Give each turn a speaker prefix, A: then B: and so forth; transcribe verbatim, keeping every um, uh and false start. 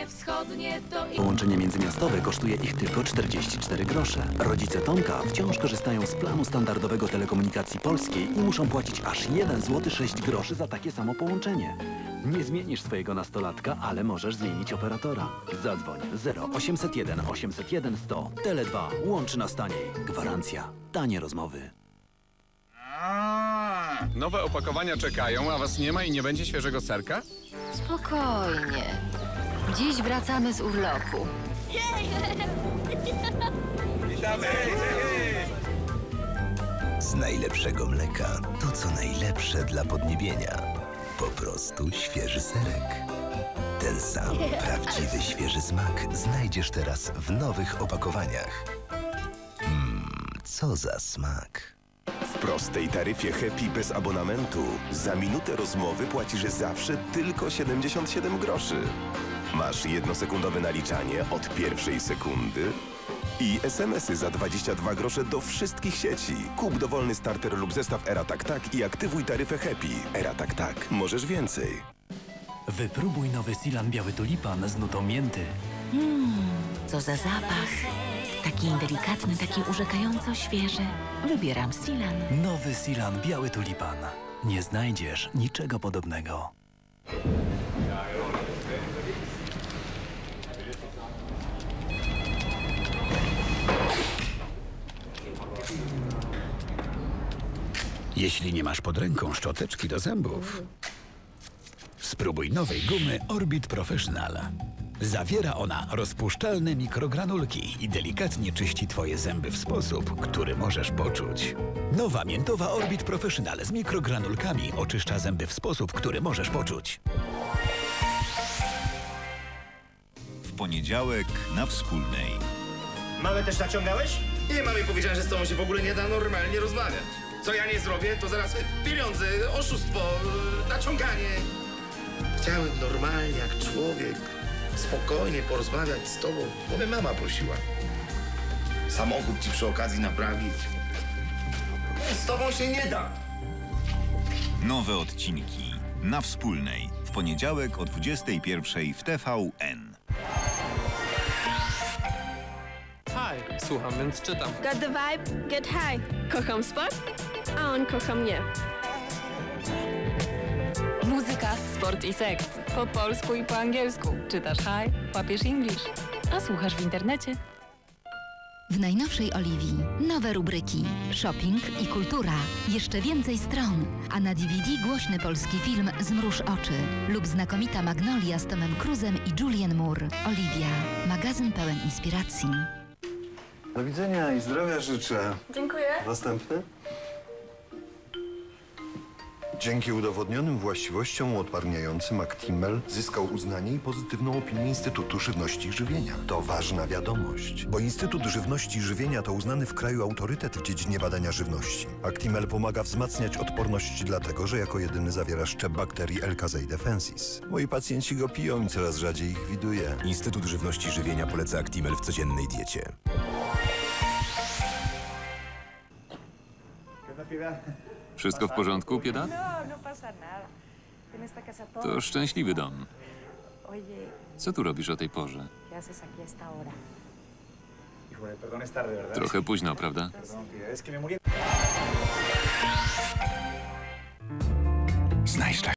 A: wschodnie to i...
B: Połączenie międzymiastowe kosztuje ich tylko czterdzieści cztery grosze. Rodzice Tomka wciąż korzystają z planu standardowego Telekomunikacji Polskiej i muszą płacić aż jeden złoty sześć groszy za takie samo połączenie. Nie zmienisz swojego nastolatka, ale możesz zmienić operatora. Zadzwoń zero osiemset jeden osiemset jeden sto. Tele dwa. Łączy nas taniej. Gwarancja. Tanie rozmowy.
C: Nowe opakowania czekają, a was nie ma i nie będzie świeżego serka?
A: Spokojnie. Dziś wracamy z urlopu.
C: Witamy!
D: Z najlepszego mleka to co najlepsze dla podniebienia. Po prostu świeży serek. Ten sam prawdziwy świeży smak znajdziesz teraz w nowych opakowaniach. Mmm, co za smak.
E: W prostej taryfie Happy bez abonamentu za minutę rozmowy płacisz zawsze tylko siedemdziesiąt siedem groszy. Masz jednosekundowe naliczanie od pierwszej sekundy i es em esy za dwadzieścia dwa grosze do wszystkich sieci. Kup dowolny starter lub zestaw Era Tak Tak i aktywuj taryfę Happy. Era Tak Tak. Możesz więcej.
B: Wypróbuj nowy Silan Biały Tulipan z nutą mięty.
A: Mmm, co za zapach. Taki delikatny, taki urzekająco świeży. Wybieram Silan.
B: Nowy Silan Biały Tulipan. Nie znajdziesz niczego podobnego.
F: Jeśli nie masz pod ręką szczoteczki do zębów, spróbuj nowej gumy Orbit Professional. Zawiera ona rozpuszczalne mikrogranulki i delikatnie czyści twoje zęby w sposób, który możesz poczuć. Nowa miętowa Orbit Professional z mikrogranulkami oczyszcza zęby w sposób, który możesz poczuć.
G: W poniedziałek na Wspólnej.
H: Mamę też naciągałeś? Nie, mamie powiedziałem, że z tobą się w ogóle nie da normalnie rozmawiać. Co ja nie zrobię, to zaraz pieniądze, oszustwo, naciąganie. Chciałem normalnie, jak człowiek, spokojnie porozmawiać z tobą, bo mnie mama prosiła. Samochód ci przy okazji naprawić. Z tobą się nie da.
G: Nowe odcinki na Wspólnej. W poniedziałek o dwudziestej pierwszej w T V N.
I: Hi, słucham, więc czytam.
J: Got the vibe, get high. Kocham sport, a on kocha mnie.
A: Muzyka, sport i seks. Po polsku i po angielsku. Czytasz high, łapiesz English, a słuchasz w internecie.
K: W najnowszej Oliwii nowe rubryki shopping i kultura, jeszcze więcej stron, a na D V D głośny polski film Zmruż oczy lub znakomita Magnolia z Tomem Cruzem i Julianne Moore. Oliwia, magazyn pełen inspiracji.
L: Do widzenia i zdrowia życzę.
J: Dziękuję.
L: Następny. Dzięki udowodnionym właściwościom uodparniającym Actimel zyskał uznanie i pozytywną opinię Instytutu Żywności i Żywienia. To ważna wiadomość, bo Instytut Żywności i Żywienia to uznany w kraju autorytet w dziedzinie badania żywności. Actimel pomaga wzmacniać odporność dlatego, że jako jedyny zawiera szczep bakterii L. casei defensis. Moi pacjenci go piją i coraz rzadziej ich widuję.
D: Instytut Żywności i Żywienia poleca Actimel w codziennej diecie.
M: Wszystko w porządku, Pieda? To szczęśliwy dom. Co tu robisz o tej porze? Trochę późno, prawda?
F: Znajdź